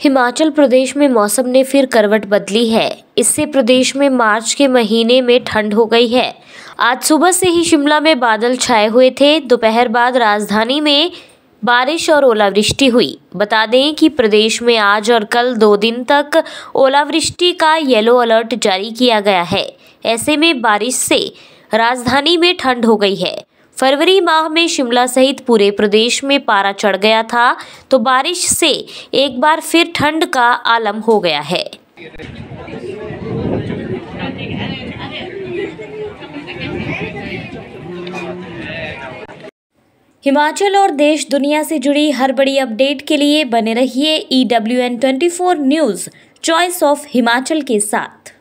हिमाचल प्रदेश में मौसम ने फिर करवट बदली है। इससे प्रदेश में मार्च के महीने में ठंड हो गई है। आज सुबह से ही शिमला में बादल छाए हुए थे। दोपहर बाद राजधानी में बारिश और ओलावृष्टि हुई। बता दें कि प्रदेश में आज और कल 2 दिन तक ओलावृष्टि का येलो अलर्ट जारी किया गया है। ऐसे में बारिश से राजधानी में ठंड हो गई है। फरवरी माह में शिमला सहित पूरे प्रदेश में पारा चढ़ गया था, तो बारिश से एक बार फिर ठंड का आलम हो गया है। हिमाचल और देश दुनिया से जुड़ी हर बड़ी अपडेट के लिए बने रहिए EWN24 news choice of Himachal के साथ।